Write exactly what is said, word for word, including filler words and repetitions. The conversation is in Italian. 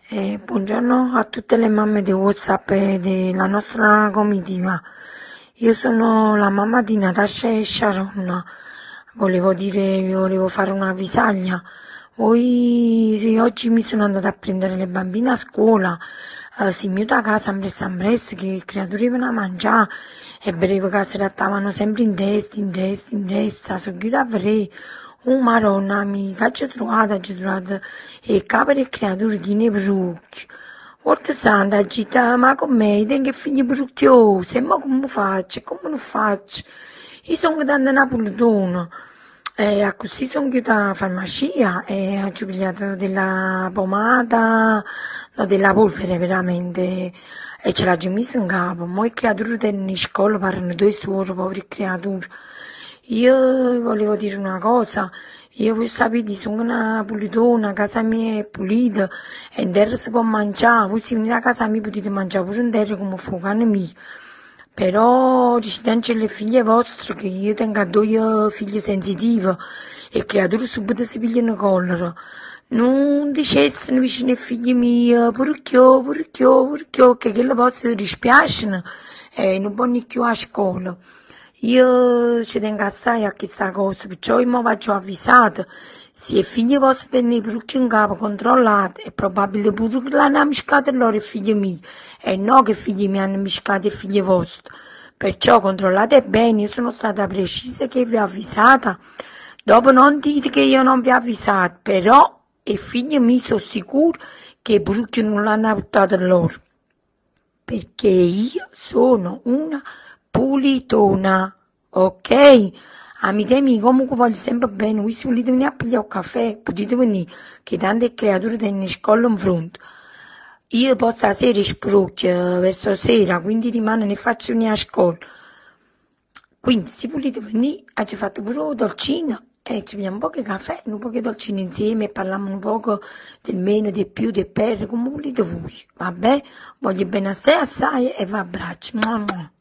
Eh, buongiorno a tutte le mamme di WhatsApp e della nostra comitiva. Io sono la mamma di Natasha e Sharon. Volevo dire, vi volevo fare una visaglia. Poi oggi mi sono andata a prendere le bambine a scuola. Eh, si muta a casa, ambressa ambressa, che le creature venivano a mangiare e vedevo che si trattavano sempre in testa, in testa, in testa. Sono chiusa a vedere. Oh Maronna, mica ci ho trovato, ci ho trovato e capo e creature di ne brucchi. Porta santa, gita, ma con me, tengo che figli brucchiosi, ma come faccio, come non faccio? Io sono andata a Napoletone, e così sono chiusa alla farmacia e ho pigliato della pomata, no, della polvere veramente, e ce l'ho già messa in capo. Mo' i creature tengono in scuola, parlano due suore, poveri creature. Io volevo dire una cosa, io voi sapete, sono una pulitona, casa mia è pulita, e in terra si può mangiare, voi se venite a casa mia potete mangiare pure in terra come fuoco mio. Però ci le figlie vostre, che io tengo due figlie sensitive, e creature subito si pigliano collera. Non dicessero vicino ai figli miei, perché, perché, perché, che quelle vostre dispiacciono, e non vanno più a scuola. Io ci tengo assai a questa cosa, perciò io mi faccio avvisata. Se i figli vostri tengono i bruchi in capo, controllate, è probabile pure che l'hanno miscato loro i figli miei, e no che i figli miei hanno miscato i figli vostri. Perciò controllate bene, io sono stata precisa che vi ho avvisata. Dopo non dite che io non vi ho avvisato, però i figli miei sono sicuri che i bruchi non l'hanno buttato loro. Perché io sono una pulitona, ok? Amiche mie, comunque voglio sempre bene, voi se volete venire a pigliare un caffè, potete venire, che tante creature tengono in scuola in fronte. Io poi stasera sprucchio verso sera, quindi rimane ne faccio venire a scuola. Quindi se volete venire, ci fate pure un dolcino e ci beviamo un po' di caffè, un po' di dolcino insieme e parliamo un po' del meno, del più, del per, come volete voi. Vabbè, voglio bene a sé assai e vi abbraccio. Mua, mua.